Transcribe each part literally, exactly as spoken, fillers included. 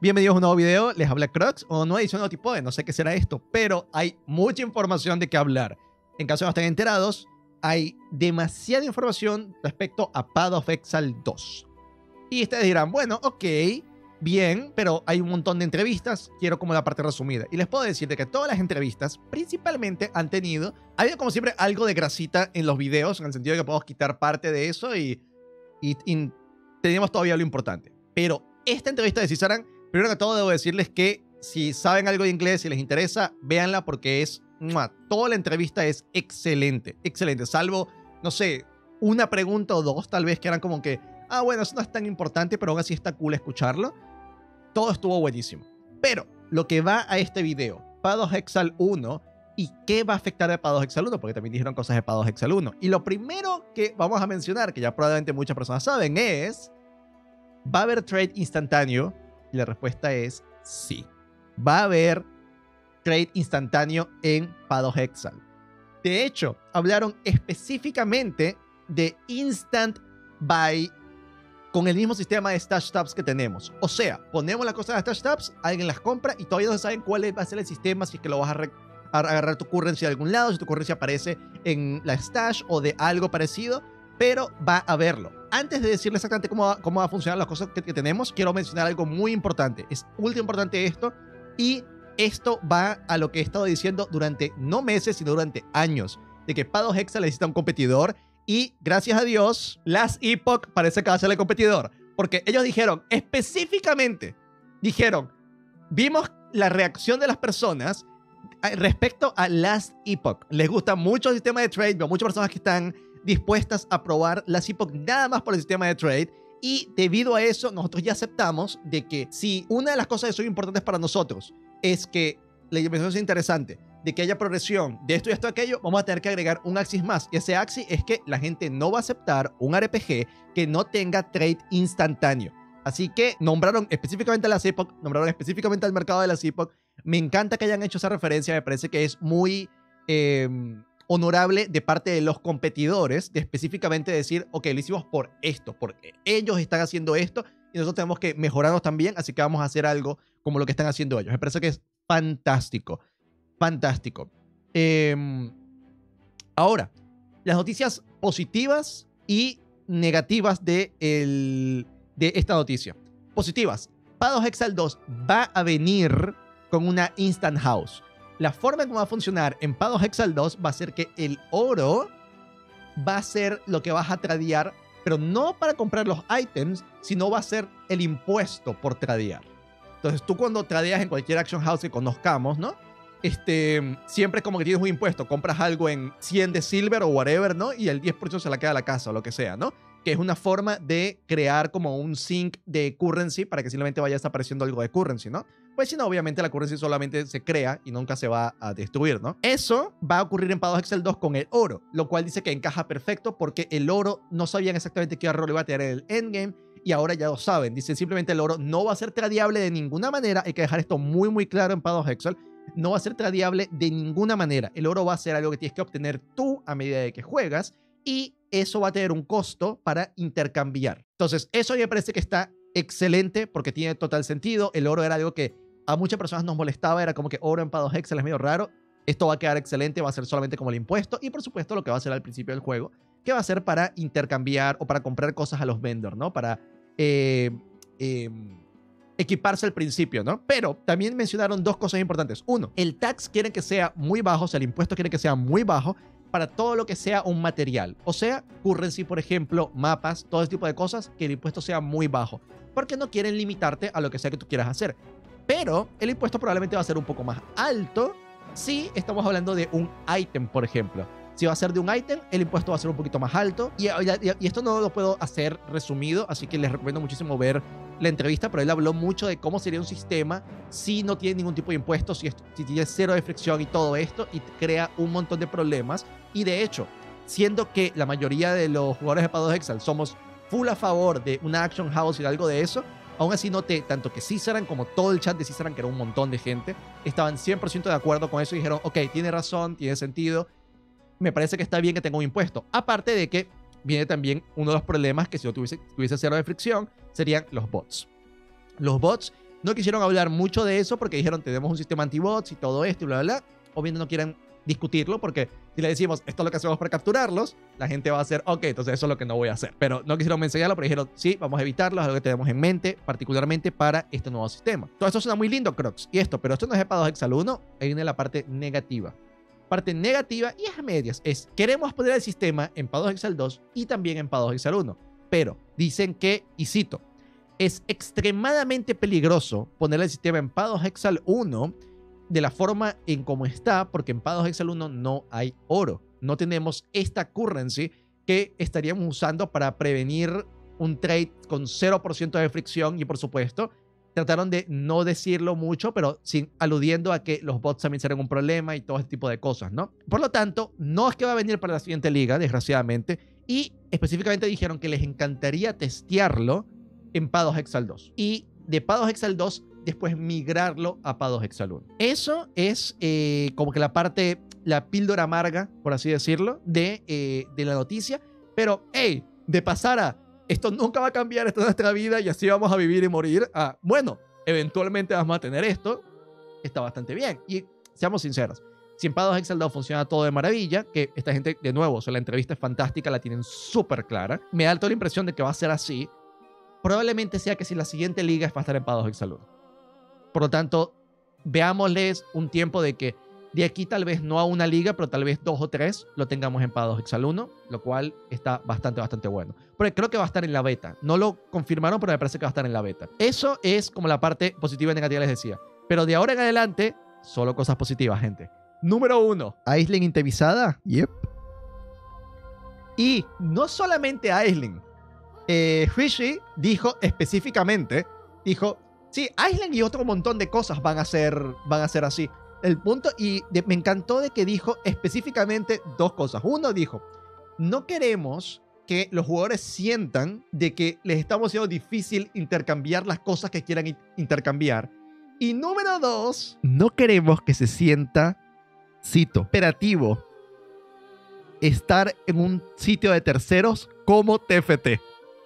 Bienvenidos a un nuevo video, les habla Crocs o nueva edición de Notipode, no sé qué será esto, pero hay mucha información de qué hablar. En caso de no estén enterados, hay demasiada información respecto a Path of Exile dos. Y ustedes dirán, bueno, ok, bien, pero hay un montón de entrevistas, quiero como la parte resumida. Y les puedo decir de que todas las entrevistas principalmente han tenido, ha habido como siempre algo de grasita en los videos, en el sentido de que podemos quitar parte de eso y, y, y tenemos todavía lo importante. Pero esta entrevista de Cizaran, primero que todo debo decirles que si saben algo de inglés y les interesa, véanla porque es, ¡mua!, toda la entrevista es excelente, excelente, salvo, no sé, una pregunta o dos tal vez que eran como que, ah, bueno, eso no es tan importante, pero aún así está cool escucharlo. Todo estuvo buenísimo. Pero lo que va a este video, Path of Exile uno, y qué va a afectar a Path of Exile uno, porque también dijeron cosas de Path of Exile uno. Y lo primero que vamos a mencionar, que ya probablemente muchas personas saben, es, ¿va a haber trade instantáneo? Y la respuesta es sí. Va a haber trade instantáneo en Path of Exile. De hecho, hablaron específicamente de Instant Buy con el mismo sistema de Stash Tabs que tenemos. O sea, ponemos las cosas de Stash Tabs, alguien las compra y todavía no saben cuál va a ser el sistema, si es que lo vas a, a agarrar tu currency de algún lado, si tu currency aparece en la Stash o de algo parecido, pero va a haberlo. Antes de decirles exactamente cómo va, cómo va a funcionar las cosas que, que tenemos, quiero mencionar algo muy importante. Es ultra importante esto, y esto va a lo que he estado diciendo durante no meses, sino durante años, de que Path of Exile necesita un competidor, y gracias a Dios, Last Epoch parece que va a ser el competidor, porque ellos dijeron, específicamente, dijeron, vimos la reacción de las personas respecto a Last Epoch. Les gusta mucho el sistema de trade, veo muchas personas que están dispuestas a probar Last Epoch nada más por el sistema de trade, y debido a eso nosotros ya aceptamos de que si una de las cosas que son importantes para nosotros es que la información sea interesante, de que haya progresión de esto y esto y aquello, vamos a tener que agregar un axis más, y ese axis es que la gente no va a aceptar un R P G que no tenga trade instantáneo. Así que nombraron específicamente a Last Epoch, nombraron específicamente al mercado de Last Epoch. Me encanta que hayan hecho esa referencia, me parece que es muy eh, honorable de parte de los competidores, de específicamente decir, ok, lo hicimos por esto, porque ellos están haciendo esto y nosotros tenemos que mejorarnos también, así que vamos a hacer algo como lo que están haciendo ellos. Me parece que es fantástico, fantástico. Eh, ahora, las noticias positivas y negativas de, el, de esta noticia. Positivas, Path of Exile dos va a venir con una Instant House. La forma en cómo va a funcionar en Path of Exile dos va a ser que el oro va a ser lo que vas a tradear, pero no para comprar los ítems, sino va a ser el impuesto por tradear. Entonces tú cuando tradeas en cualquier action house que conozcamos, ¿no? Este, siempre como que tienes un impuesto, compras algo en cien de silver o whatever, ¿no? Y el diez por ciento se la queda a la casa o lo que sea, ¿no? Que es una forma de crear como un sink de currency para que simplemente vaya desapareciendo algo de currency, ¿no? Pues si no, obviamente la currency solamente se crea y nunca se va a destruir, ¿no? Eso va a ocurrir en Path of Exile dos con el oro, lo cual dice que encaja perfecto porque el oro no sabían exactamente qué rol iba a tener en el endgame y ahora ya lo saben. Dicen simplemente el oro no va a ser tradeable de ninguna manera. Hay que dejar esto muy muy claro en Path of Exile. No va a ser tradeable de ninguna manera. El oro va a ser algo que tienes que obtener tú a medida de que juegas, y eso va a tener un costo para intercambiar. Entonces, eso me parece que está excelente porque tiene total sentido. El oro era algo que a muchas personas nos molestaba, era como que oro en Path of Exile es medio raro. Esto va a quedar excelente, va a ser solamente como el impuesto, y por supuesto lo que va a ser al principio del juego, que va a ser para intercambiar o para comprar cosas a los vendors, ¿no? Para eh, eh, equiparse al principio, ¿no? Pero también mencionaron dos cosas importantes. Uno, el tax quieren que sea muy bajo, o sea, el impuesto quieren que sea muy bajo para todo lo que sea un material. O sea, currency, por ejemplo, mapas, todo ese tipo de cosas, que el impuesto sea muy bajo. Porque no quieren limitarte a lo que sea que tú quieras hacer. Pero el impuesto probablemente va a ser un poco más alto si estamos hablando de un ítem, por ejemplo. Si va a ser de un ítem, el impuesto va a ser un poquito más alto. Y, y, y esto no lo puedo hacer resumido, así que les recomiendo muchísimo ver la entrevista, pero él habló mucho de cómo sería un sistema si no tiene ningún tipo de impuestos, si, si tiene cero de fricción y todo esto, y crea un montón de problemas. Y de hecho, siendo que la mayoría de los jugadores de Path of Exile somos full a favor de una action house y algo de eso, aún así noté tanto que Cizaran como todo el chat de Cizaran, que era un montón de gente, estaban cien por ciento de acuerdo con eso y dijeron, ok, tiene razón, tiene sentido, me parece que está bien que tenga un impuesto. Aparte de que viene también uno de los problemas que si no tuviese, tuviese cero de fricción serían los bots. Los bots No quisieron hablar mucho de eso porque dijeron, tenemos un sistema anti-bots y todo esto y bla, bla, bla. Obviamente no quieren discutirlo porque si le decimos, esto es lo que hacemos para capturarlos, la gente va a hacer, ok, entonces eso es lo que no voy a hacer. Pero no quisieron mencionarlo, pero dijeron, sí, vamos a evitarlo, es algo que tenemos en mente, particularmente para este nuevo sistema. Todo esto suena muy lindo, Crocs, y esto, pero esto no es de Paradox Exal uno, ahí viene la parte negativa. Parte negativa, y es a medias, es, queremos poner el sistema en Paradox Exal dos y también en Paradox Exal uno, pero dicen que, y cito, es extremadamente peligroso poner el sistema en Paradox Exal uno de la forma en como está, porque en Paradox Exal uno no hay oro. No tenemos esta currency que estaríamos usando para prevenir un trade con cero por ciento de fricción y, por supuesto, trataron de no decirlo mucho, pero sin aludiendo a que los bots también serán un problema y todo este tipo de cosas, ¿no? Por lo tanto, no es que va a venir para la siguiente liga, desgraciadamente, y específicamente dijeron que les encantaría testearlo en Paradox Exal dos. Y de Paradox Exal dos después migrarlo a Paradox Exal uno. Eso es eh, como que la parte, la píldora amarga, por así decirlo, de, eh, de la noticia. Pero, hey, de pasar a esto nunca va a cambiar, esto es nuestra vida y así vamos a vivir y morir, a, bueno, eventualmente vamos a tener esto, está bastante bien. Y seamos sinceros, si en Paradox Exal dos funciona todo de maravilla, que esta gente, de nuevo, o sea, la entrevista es fantástica, la tienen súper clara, me da toda la impresión de que va a ser así, probablemente sea que si la siguiente liga es va a estar en Paradox Exal uno. Por lo tanto, veámosles un tiempo de que de aquí tal vez no a una liga, pero tal vez dos o tres lo tengamos en Paradox Exal uno, lo cual está bastante, bastante bueno. Porque creo que va a estar en la beta. No lo confirmaron, pero me parece que va a estar en la beta. Eso es como la parte positiva y negativa les decía. Pero de ahora en adelante, solo cosas positivas, gente. Número uno. Aisling intevisada. Yep. Y no solamente Aisling. Eh, Fishy dijo específicamente, dijo... Sí, Aisling y otro montón de cosas van a ser, van a ser así. El punto, y de, me encantó de que dijo específicamente dos cosas. Uno dijo, no queremos que los jugadores sientan de que les estamos haciendo difícil intercambiar las cosas que quieran intercambiar. Y número dos, no queremos que se sienta, cito, operativo estar en un sitio de terceros como T F T.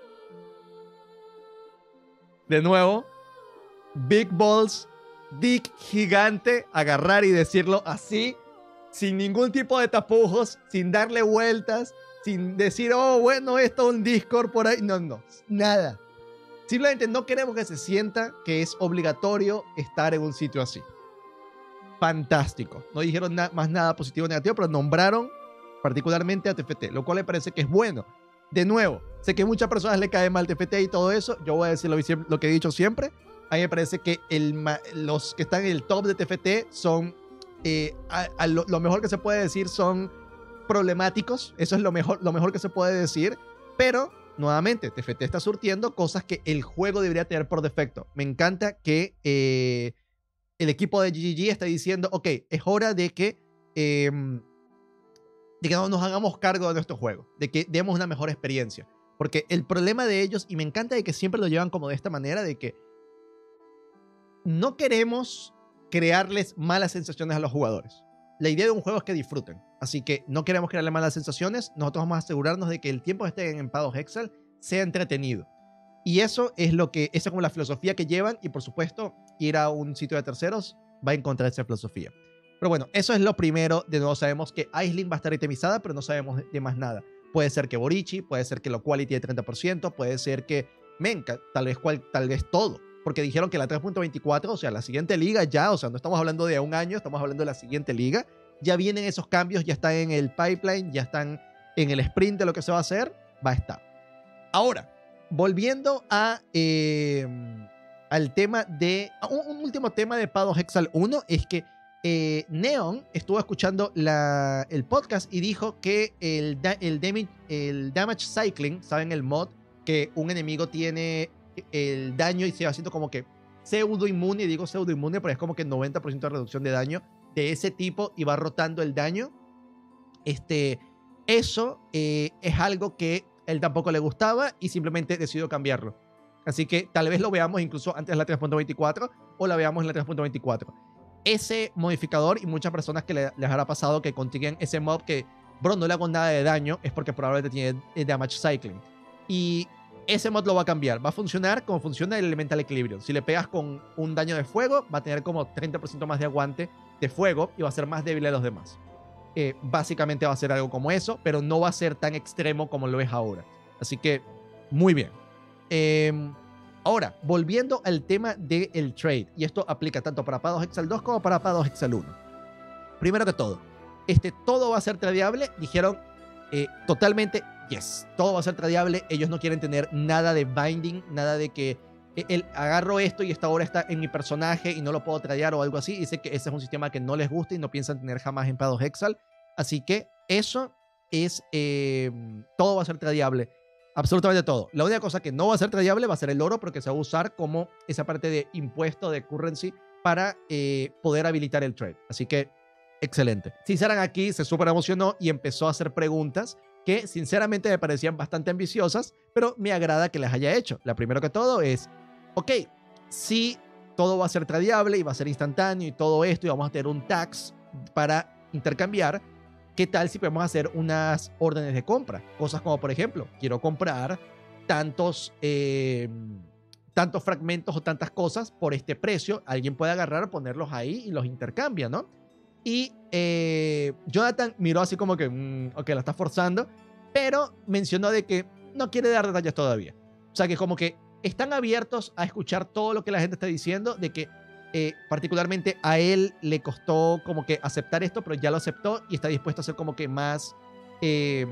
De nuevo, Big Balls, Dick gigante, agarrar y decirlo así, sin ningún tipo de tapujos, sin darle vueltas, sin decir, oh, bueno, esto es un Discord por ahí. No, no, nada. Simplemente no queremos que se sienta que es obligatorio estar en un sitio así. Fantástico. No dijeron na más nada positivo o negativo, pero nombraron particularmente a T F T, lo cual me parece que es bueno. De nuevo, sé que a muchas personas le cae mal T F T y todo eso. Yo voy a decir lo, lo que he dicho siempre. A mí me parece que el, los que están en el top de T F T son, eh, a, a lo, lo mejor que se puede decir son problemáticos. Eso es lo mejor, lo mejor que se puede decir. Pero, nuevamente, T F T está surtiendo cosas que el juego debería tener por defecto. Me encanta que eh, el equipo de G G G está diciendo, ok, es hora de que, eh, de que no nos hagamos cargo de nuestro juego, de que demos una mejor experiencia. Porque el problema de ellos, y me encanta de que siempre lo llevan como de esta manera, de que no queremos crearles malas sensaciones a los jugadores. La idea de un juego es que disfruten. Así que no queremos crearle malas sensaciones. Nosotros vamos a asegurarnos de que el tiempo que estén en Paradox Exal sea entretenido. Y eso es lo que, esa es como la filosofía que llevan. Y por supuesto, ir a un sitio de terceros va en contra de esa filosofía. Pero bueno, eso es lo primero. De nuevo sabemos que Aisling va a estar itemizada, pero no sabemos de más nada. Puede ser que Borichi, puede ser que lo Quality de treinta por ciento, puede ser que Menka, tal vez, cual, tal vez todo. Porque dijeron que la tres punto veinticuatro, o sea, la siguiente liga ya, o sea, no estamos hablando de un año, estamos hablando de la siguiente liga. Ya vienen esos cambios, ya están en el pipeline, ya están en el sprint de lo que se va a hacer, va a estar. Ahora, volviendo a, eh, al tema de... Un, un último tema de Paradox Exal uno es que eh, Neon estuvo escuchando la, el podcast y dijo que el, da, el, damage, el damage cycling, ¿saben? El mod que un enemigo tiene el daño y se va haciendo como que pseudo inmune, digo pseudo inmune, pero es como que noventa por ciento de reducción de daño de ese tipo y va rotando el daño. Este, eso eh, es algo que él tampoco le gustaba y simplemente decidió cambiarlo. Así que tal vez lo veamos incluso antes de la tres punto veinticuatro o la veamos en la tres punto veinticuatro. Ese modificador, y muchas personas que le, les habrá pasado que consiguen ese mob que, bro, no le hago nada de daño, es porque probablemente tiene damage cycling. Y ese mod lo va a cambiar. Va a funcionar como funciona el Elemental Equilibrium. Si le pegas con un daño de fuego, va a tener como treinta por ciento más de aguante de fuego y va a ser más débil a los demás. Eh, básicamente va a ser algo como eso, pero no va a ser tan extremo como lo es ahora. Así que, muy bien. Eh, ahora, volviendo al tema del trade, y esto aplica tanto para Path of Exile dos como para Path of Exile uno. Primero que todo, este, todo va a ser tradeable. Dijeron eh, totalmente, yes, todo va a ser tradeable. Ellos no quieren tener nada de binding, nada de que eh, el, agarro esto y esta ahora está en mi personaje y no lo puedo tradear o algo así. Dice que ese es un sistema que no les gusta y no piensan tener jamás en Path of Exile. Así que eso es, eh, todo va a ser tradeable. Absolutamente todo. La única cosa que no va a ser tradeable va a ser el oro, porque se va a usar como esa parte de impuesto de currency para eh, poder habilitar el trade. Así que, excelente. Sinceran aquí se súper emocionó y empezó a hacer preguntas que sinceramente me parecían bastante ambiciosas, pero me agrada que las haya hecho. La primera que todo es, ok, si todo va a ser tradeable y va a ser instantáneo y todo esto y vamos a tener un tax para intercambiar, ¿qué tal si podemos hacer unas órdenes de compra? Cosas como, por ejemplo, quiero comprar tantos, eh, tantos fragmentos o tantas cosas por este precio. Alguien puede agarrar, ponerlos ahí y los intercambia, ¿no? Y eh, Jonathan miró así como que, mmm, ok, la está forzando, pero mencionó de que no quiere dar detalles todavía. O sea, que como que están abiertos a escuchar todo lo que la gente está diciendo, de que Eh, particularmente a él le costó como que aceptar esto, pero ya lo aceptó y está dispuesto a hacer como que más eh,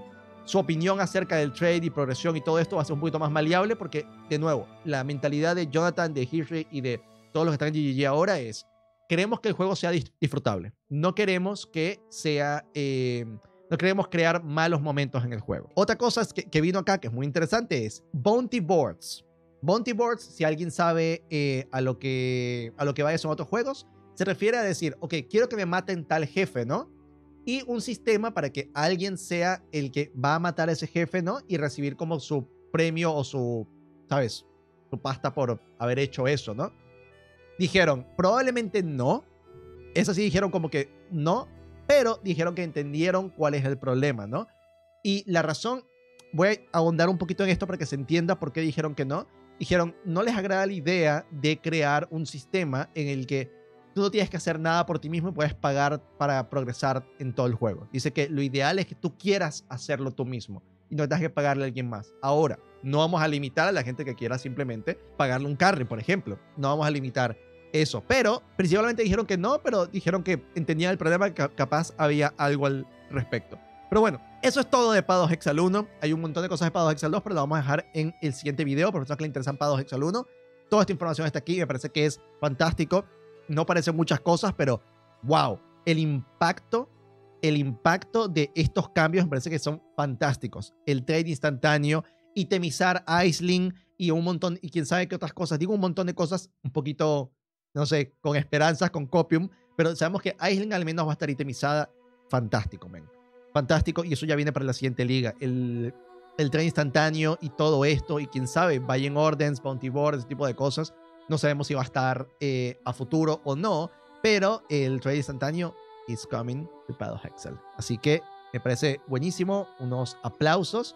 su opinión acerca del trade y progresión y todo esto va a ser un poquito más maleable, porque de nuevo, la mentalidad de Jonathan, de Hirschy y de todos los que están en G G G ahora es, queremos que el juego sea disfrutable, no queremos que sea eh, no queremos crear malos momentos en el juego. Otra cosa es que, que vino acá que es muy interesante es Bounty Boards. Bounty Boards, si alguien sabe eh, a, lo que, a lo que vaya son otros juegos, se refiere a decir, ok, quiero que me maten tal jefe, ¿no? Y un sistema para que alguien sea el que va a matar a ese jefe, ¿no? Y recibir como su premio o su, ¿sabes? Su pasta por haber hecho eso, ¿no? Dijeron, probablemente no. Eso sí dijeron como que no, pero dijeron que entendieron cuál es el problema, ¿no? Y la razón, voy a ahondar un poquito en esto para que se entienda por qué dijeron que no. Dijeron, no les agrada la idea de crear un sistema en el que tú no tienes que hacer nada por ti mismo y puedes pagar para progresar en todo el juego. Dice que lo ideal es que tú quieras hacerlo tú mismo y no tengas que pagarle a alguien más. Ahora, no vamos a limitar a la gente que quiera simplemente pagarle un carry, por ejemplo. No vamos a limitar eso. Pero principalmente dijeron que no, pero dijeron que entendían el problema, que capaz había algo al respecto. Pero bueno, eso es todo de Path of Exile uno. Hay un montón de cosas de Path of Exile dos, pero lo vamos a dejar en el siguiente video. Por personas que le interesan Path of Exile uno. Toda esta información está aquí. Me parece que es fantástico. No parecen muchas cosas, pero wow. El impacto, el impacto de estos cambios me parece que son fantásticos. El trade instantáneo, itemizar Aisling y un montón, y quién sabe qué otras cosas. Digo un montón de cosas un poquito, no sé, con esperanzas, con copium. Pero sabemos que Aisling al menos va a estar itemizada. Fantástico, men. Fantástico, y eso ya viene para la siguiente liga. El, el trade instantáneo y todo esto, y quién sabe, Buying Ordens, Bounty Board, ese tipo de cosas. No sabemos si va a estar eh, a futuro o no, pero el trade instantáneo is coming to Path of Exile. Así que me parece buenísimo, unos aplausos,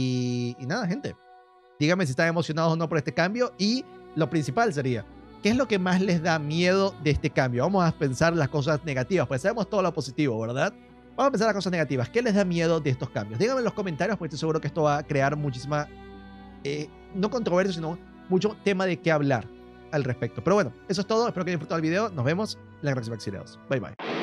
y, y nada, gente. Díganme si están emocionados o no por este cambio, y lo principal sería, ¿qué es lo que más les da miedo de este cambio? Vamos a pensar las cosas negativas, pues sabemos todo lo positivo, ¿verdad? Vamos a pensar las cosas negativas. ¿Qué les da miedo de estos cambios? Díganme en los comentarios, porque estoy seguro que esto va a crear muchísima, eh, no controversia, sino mucho tema de qué hablar al respecto. Pero bueno, eso es todo. Espero que hayan disfrutado el video. Nos vemos en la próxima Exiliados. Bye bye.